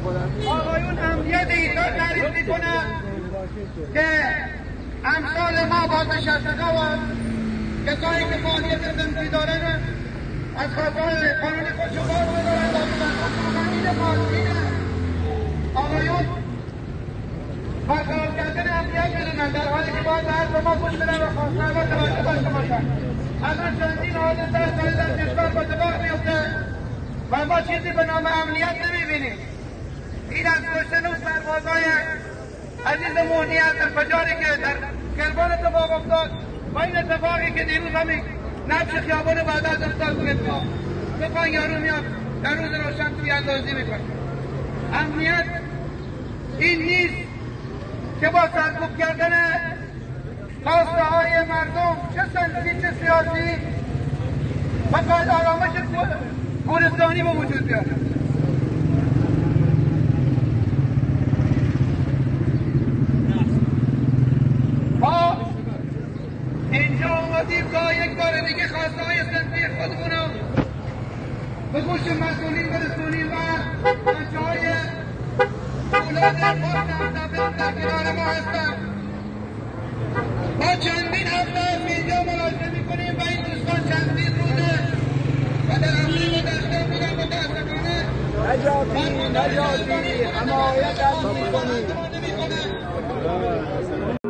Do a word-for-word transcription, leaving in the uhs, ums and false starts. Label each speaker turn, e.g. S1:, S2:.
S1: آقایون امنیت ایجاد تعریف میکنن که امثال ما بازنشستگان و کسایی که فعالیت جنسی دارن از خواستهای قانون خودشو باز بدارن و این ماسکینه آقایون برقرار کردن امنیت بدونن در حالی که باید حرف ما گوش بدن و خواستهای ما توجه داشته باشن. الان چندین حادثه سالی در کشور با اتفاق میفته و ما چیزی به نام امنیت نمیبینیم. این از کشتن اون سربازای عزیز مهنی از انفجاری که در کرمان اتفاق افتاد و این اتفاقی که دیروز همین نقش خیابان بعد از امسال تو اتفاق بخواه یارو میاد در روز روشن توی اندازی میکنه. امنیت این نیست که با سرکوب کردن خواسته های مردم چه سنفی چه سیاسی و باید آرامش گورستانی به وجود بیاد. ما اینجا آمدیم تا یک بار دیگه خواسته های سنفی خودمون رو به گوش مسئولین برسونیم و بچه های اولاد پاک همدفعه در کنار ما هستن. ما چندین هفته از اینجا ملاحظه میکنیم و این دوستان چندین روزه و در هفته گذشته بودن متاسفانه
S2: نجاتی نجاتی حمایت از میکنیم.